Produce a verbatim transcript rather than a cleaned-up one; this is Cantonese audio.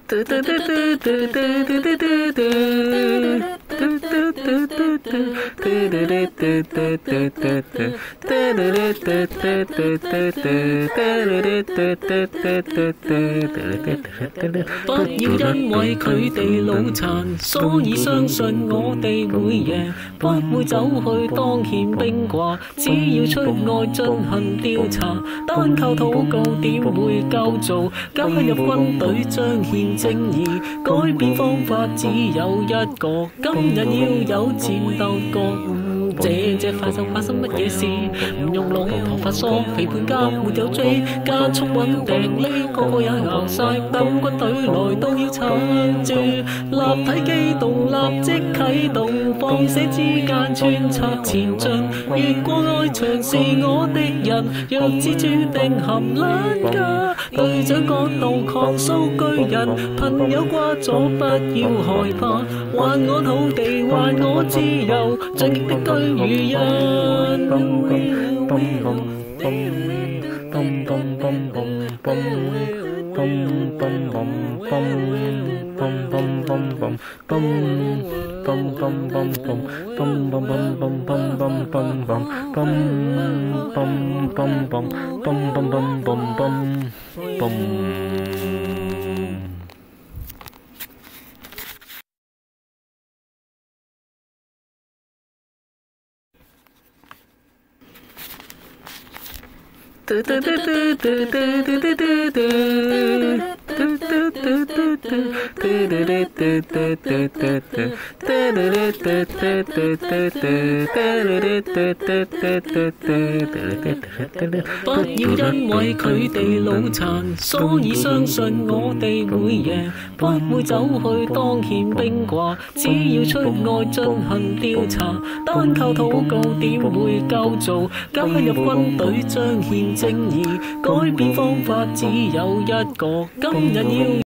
不要因為佢哋腦殘，所以相信我哋會贏，不會走去當憲兵掛，只要出外進行調查，單靠禱告點會夠做？加入軍隊彰顯正義，改變方法只有一個，今日要有戰鬥覺。這隻快手發生乜嘢事？唔用腦，頭髮梳，肥胖加沒有追，加速穩定呢個個也熬晒，等軍隊來都要撐住，立體機動立即啟動，放射之間穿插前進，越過外牆是我的人，弱智注定含撚㗎，隊長講道狂騷巨人，朋友掛咗不要害怕，還我土地還我自由，進擊的居如人。不要因為佢哋腦殘，所以相信我哋會贏，不會走去當憲兵掛，只要出外進行調查，單靠禱告點會夠做？加入軍隊彰顯正義，改變方法只有一個，今日要